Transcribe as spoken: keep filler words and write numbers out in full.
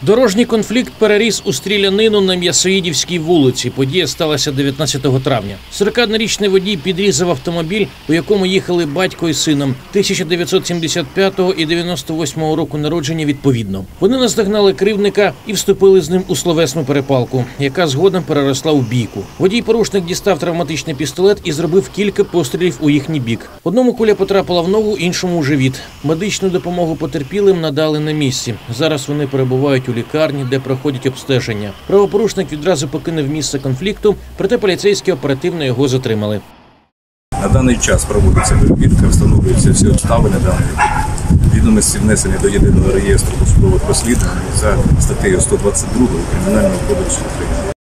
Дорожній конфлікт переріс у стрілянину на М'ясоїдівській вулиці. Подія сталася дев'ятнадцятого травня. сорокаоднорічний водій підрізав автомобіль, у якому їхали батько і сином тисяча дев'ятсот сімдесят п'ятого і дев'яносто восьмого року народження відповідно. Вони наздогнали кривдника і вступили з ним у словесну перепалку, яка згодом переросла у бійку. Водій-порушник дістав травматичний пістолет і зробив кілька пострілів у їхній бік. Одному куля потрапила в ногу, іншому у живіт. Медичну допомогу потерпілим надали на місці. Зараз вони перебувають у лікарні, де проходять обстеження. Правопорушник відразу покинув місце конфлікту, проте поліцейські оперативно його затримали. На даний час проводиться перевірка, встановлюються всі обставини даної відомості, внесені до єдиного реєстру досудових розслідувань за статтею сто двадцять два Кримінального кодексу України.